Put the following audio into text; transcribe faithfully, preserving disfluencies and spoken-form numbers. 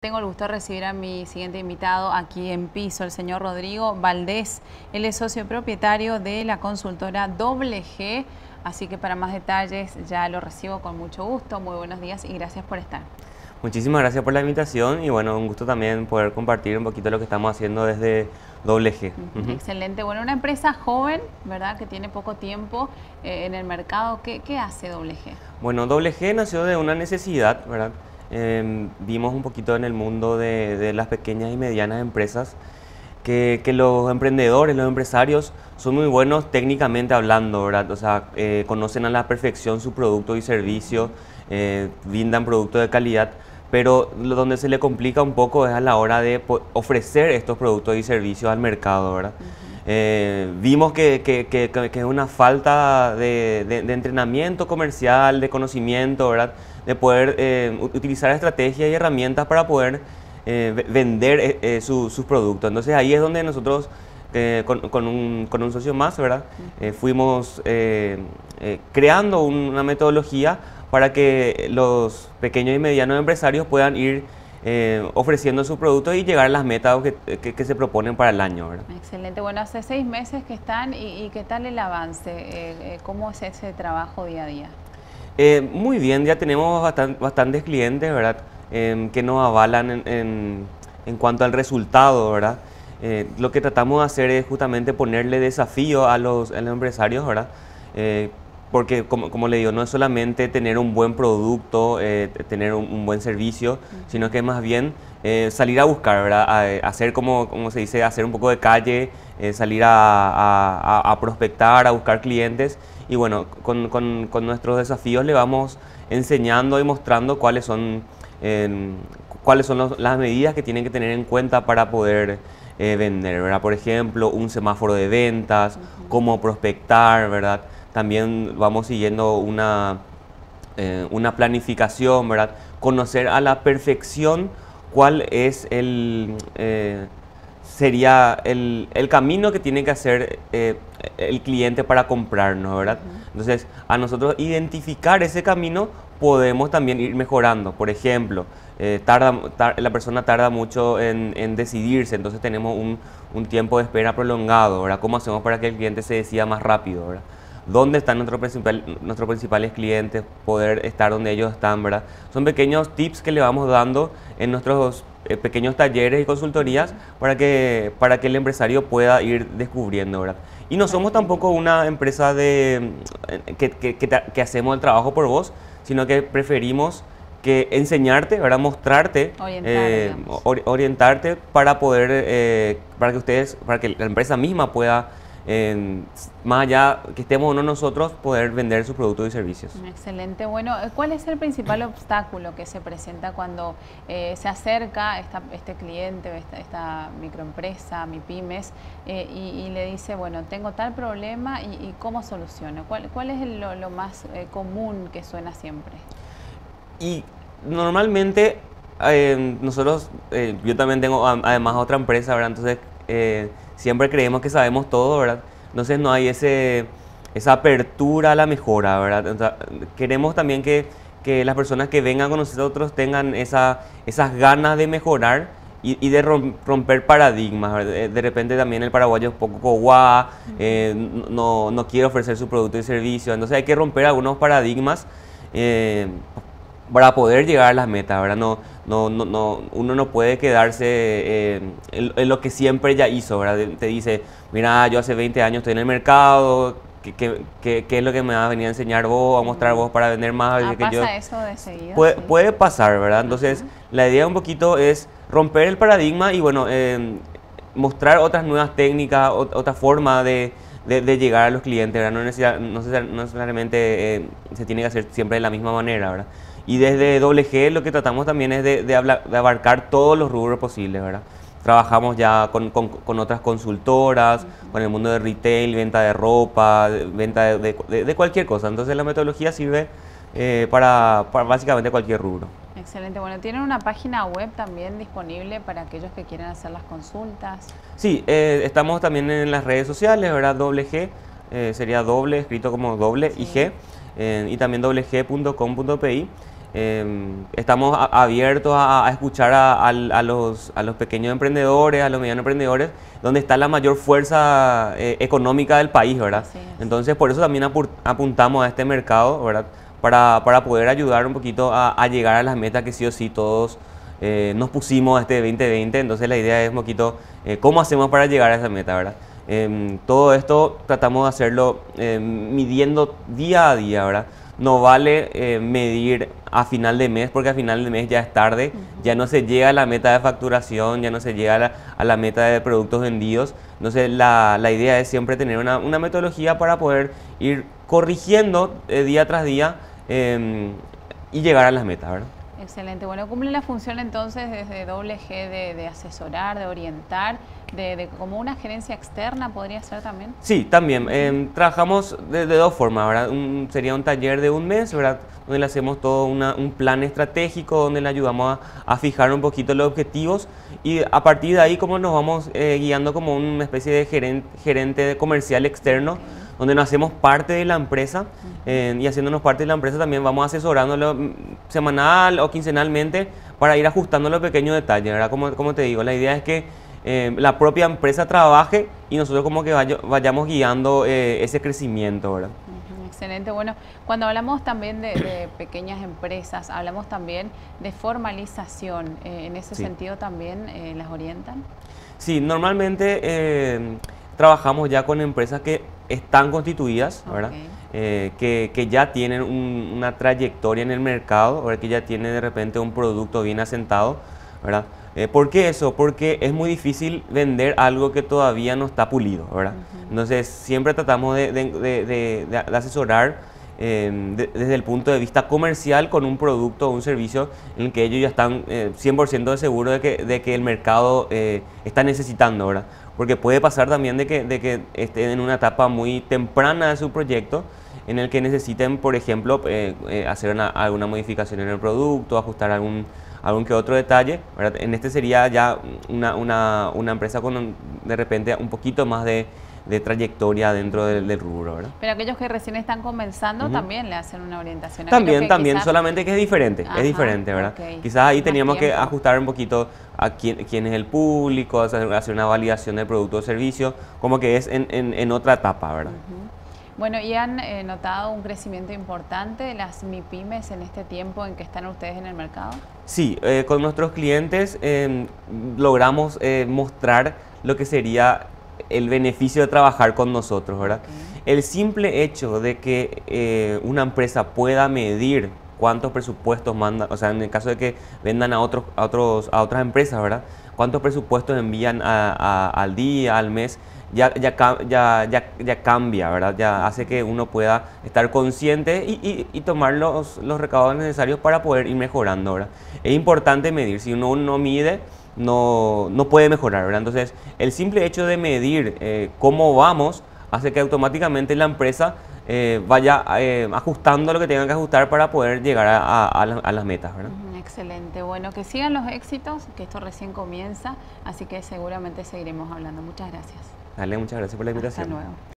Tengo el gusto de recibir a mi siguiente invitado aquí en piso, el señor Rodrigo Valdés. Él es socio propietario de la consultora Doble G, así que para más detalles ya lo recibo con mucho gusto. Muy buenos días y gracias por estar. Muchísimas gracias por la invitación y bueno, un gusto también poder compartir un poquito lo que estamos haciendo desde Doble G. Uh-huh. Excelente. Bueno, una empresa joven, ¿verdad? Que tiene poco tiempo eh, en el mercado. ¿Qué, qué hace Doble G? Bueno, Doble G nació de una necesidad, ¿verdad? Eh, vimos un poquito en el mundo de, de las pequeñas y medianas empresas que, que los emprendedores, los empresarios son muy buenos técnicamente hablando, ¿verdad? O sea, eh, conocen a la perfección su producto y servicio, eh, brindan productos de calidad, pero lo donde se le complica un poco es a la hora de ofrecer estos productos y servicios al mercado, ¿verdad? Uh-huh. eh, vimos que, que, que, que es una falta de, de, de entrenamiento comercial, de conocimiento, ¿verdad? De poder eh, utilizar estrategias y herramientas para poder eh, vender eh, eh, su, sus productos. Entonces ahí es donde nosotros, eh, con, con, un, con un socio más, ¿verdad? Uh-huh. eh, fuimos eh, eh, creando una metodología para que los pequeños y medianos empresarios puedan ir eh, ofreciendo sus productos y llegar a las metas que, que, que se proponen para el año, ¿verdad? Excelente. Bueno, hace seis meses que están y, y ¿qué tal el avance? Eh, eh, ¿Cómo es ese trabajo día a día? Eh, muy bien, ya tenemos bastant, bastantes clientes, ¿verdad? Eh, que nos avalan en, en, en cuanto al resultado, ¿verdad? Eh, lo que tratamos de hacer es justamente ponerle desafío a los, a los empresarios, ¿verdad? Eh, porque como, como le digo, no es solamente tener un buen producto, eh, tener un, un buen servicio, uh-huh. sino que más bien eh, salir a buscar, ¿verdad? A, hacer como, como se dice, hacer un poco de calle, eh, salir a, a, a prospectar, a buscar clientes. Y bueno, con, con, con nuestros desafíos le vamos enseñando y mostrando cuáles son, eh, cuáles son los, las medidas que tienen que tener en cuenta para poder eh, vender, ¿verdad? Por ejemplo, un semáforo de ventas, uh-huh. cómo prospectar, ¿verdad? También vamos siguiendo una, eh, una planificación, ¿verdad? Conocer a la perfección cuál es el... Eh, sería el, el camino que tiene que hacer eh, el cliente para comprarnos, ¿verdad? Uh-huh. Entonces, a nosotros identificar ese camino podemos también ir mejorando. Por ejemplo, eh, tarda, tar, la persona tarda mucho en, en decidirse, entonces tenemos un, un tiempo de espera prolongado, ¿verdad? ¿Cómo hacemos para que el cliente se decida más rápido, ¿verdad? ¿Dónde están nuestros, principal, nuestros principales clientes? Poder estar donde ellos están, ¿verdad? Son pequeños tips que le vamos dando en nuestros eh, pequeños talleres y consultorías para que, para que el empresario pueda ir descubriendo, ¿verdad? Y no somos tampoco una empresa de, que, que, que, que hacemos el trabajo por vos, sino que preferimos que enseñarte, ¿verdad? Mostrarte, Orientar, eh, or, orientarte para poder, eh, para que ustedes, para que la empresa misma pueda Eh, más allá que estemos o no nosotros, poder vender sus productos y servicios. Excelente. Bueno, ¿cuál es el principal obstáculo que se presenta cuando eh, se acerca esta, este cliente, esta, esta microempresa, MIPYMES, eh, y, y le dice, bueno, tengo tal problema y, y cómo soluciono? ¿Cuál, cuál es lo, lo más eh, común que suena siempre? Y normalmente eh, nosotros, eh, yo también tengo además otra empresa, ¿verdad? Entonces, eh, siempre creemos que sabemos todo, ¿verdad? Entonces no hay ese, esa apertura a la mejora, ¿verdad? O sea, queremos también que, que las personas que vengan con nosotros tengan esa, esas ganas de mejorar y, y de romper paradigmas, ¿verdad? De repente también el paraguayo es un poco coguá, eh, no, no quiere ofrecer su producto y servicio, entonces hay que romper algunos paradigmas eh, para poder llegar a las metas, ¿verdad? No, no, no, no, uno no puede quedarse eh, en, en lo que siempre ya hizo, ¿verdad? Te dice, mira, yo hace veinte años estoy en el mercado, ¿qué, qué, qué, qué es lo que me vas a venir a enseñar vos, a mostrar vos para vender más? Ah, que ¿pasa yo? eso de seguida? Puede, Sí. puede pasar, ¿verdad? Entonces, uh-huh. la idea un poquito es romper el paradigma y, bueno, eh, mostrar otras nuevas técnicas, otra forma de... De, de llegar a los clientes, ¿verdad? No, necesita, no necesariamente eh, se tiene que hacer siempre de la misma manera, ¿verdad? Y desde Doble G lo que tratamos también es de, de, hablar, de abarcar todos los rubros posibles, ¿verdad? Trabajamos ya con, con, con otras consultoras, uh-huh. con el mundo de retail, venta de ropa, venta de, de, de, de cualquier cosa. Entonces la metodología sirve eh, para, para básicamente cualquier rubro. Excelente. Bueno, ¿tienen una página web también disponible para aquellos que quieran hacer las consultas? Sí, eh, estamos también en las redes sociales, ¿verdad? Doble G, eh, sería doble, escrito como doble, sí. y G, eh, y también doble g punto com punto p i. Eh, estamos a- abiertos a, a escuchar a, al- a los, a los pequeños emprendedores, a los medianos emprendedores, donde está la mayor fuerza eh, económica del país, ¿verdad? Así es. Entonces, por eso también apu- apuntamos a este mercado, ¿verdad? Para, para poder ayudar un poquito a, a llegar a las metas que sí o sí todos eh, nos pusimos este veinte veinte. Entonces, la idea es un poquito eh, cómo hacemos para llegar a esa meta, ¿verdad? Em, todo esto tratamos de hacerlo eh, midiendo día a día, ¿verdad? No vale eh, medir a final de mes, porque a final de mes ya es tarde, Ujú. ya no se llega a la meta de facturación, ya no se llega a la, a la meta de productos vendidos. Entonces la, la idea es siempre tener una, una metodología para poder ir corrigiendo eh, día tras día eh, y llegar a las metas, ¿verdad? Excelente. Bueno, cumple la función entonces desde doble G de, de asesorar, de orientar, de, de como una gerencia externa podría ser también. Sí, también. Eh, trabajamos de, de dos formas, ¿verdad? Un- sería un taller de un mes, ¿verdad? Donde le hacemos todo una- un plan estratégico, donde le ayudamos a, a fijar un poquito los objetivos y a partir de ahí como nos vamos eh, guiando como una especie de gerente, gerente comercial externo, Ok. donde nos hacemos parte de la empresa eh, y haciéndonos parte de la empresa también vamos asesorándolo mm, semanal o quincenalmente para ir ajustando los pequeños detalles, ¿verdad? Como, como te digo, la idea es que eh, la propia empresa trabaje y nosotros como que vaya- vayamos guiando eh, ese crecimiento, ¿verdad? Ujú, excelente. Bueno, cuando hablamos también de, de pequeñas empresas, hablamos también de formalización. Eh, en ese Sí. sentido también eh, las orientan. Sí, normalmente eh, trabajamos ya con empresas que están constituidas, ¿verdad? Ok. Eh, que, que ya tienen un- una trayectoria en el mercado, ¿verdad? Que ya tienen de repente un producto bien asentado, ¿verdad? Eh, ¿por qué eso? Porque es muy difícil vender algo que todavía no está pulido, ¿verdad? Ujú. Entonces siempre tratamos de, de- de- de- de- de asesorar eh, de- desde el punto de vista comercial con un producto o un servicio en el que ellos ya están eh, cien por ciento seguros de que, de que el mercado eh, está necesitando, ¿verdad? Porque puede pasar también de que, de que estén en una etapa muy temprana de su proyecto en el que necesiten, por ejemplo, eh, eh, hacer una- alguna modificación en el producto, ajustar algún, algún que otro detalle, ¿verdad? En este sería ya una, una, una empresa con un- de repente un poquito más de, de trayectoria dentro del, del rubro, ¿verdad? Pero aquellos que recién están comenzando Ujú. también le hacen una orientación. Aquellos También, que también, quizás- solamente que es diferente, Ajá, es diferente, ¿verdad? ok. Quizás ahí Más teníamos que tiempo. ajustar un poquito a quién, quién es el público, hacer, hacer una validación del producto o servicio, como que es en, en, en otra etapa, ¿verdad? Ujú. Bueno, ¿y han eh, notado un crecimiento importante de las MIPYMES en este tiempo en que están ustedes en el mercado? Sí, eh, con nuestros clientes eh, logramos eh, mostrar lo que sería el beneficio de trabajar con nosotros, ¿verdad? Ok. El simple hecho de que eh, una empresa pueda medir cuántos presupuestos manda, o sea, en el caso de que vendan a otros, a otros, a otras empresas, ¿verdad? Cuántos presupuestos envían a- a- al día, al mes, ya, ya, ca- ya, ya, ya cambia, ¿verdad? Ya hace que uno pueda estar consciente y, y- y tomar los, los recaudos necesarios para poder ir mejorando, ¿verdad? Es importante medir, si uno no mide, no, no puede mejorar, ¿verdad? Entonces, el simple hecho de medir eh, cómo vamos hace que automáticamente la empresa eh, vaya eh, ajustando lo que tenga que ajustar para poder llegar a, a- a la- a las metas, ¿verdad? Ujú, excelente. Bueno, que sigan los éxitos, que esto recién comienza, así que seguramente seguiremos hablando. Muchas gracias. Dale, muchas gracias por la invitación. Hasta luego.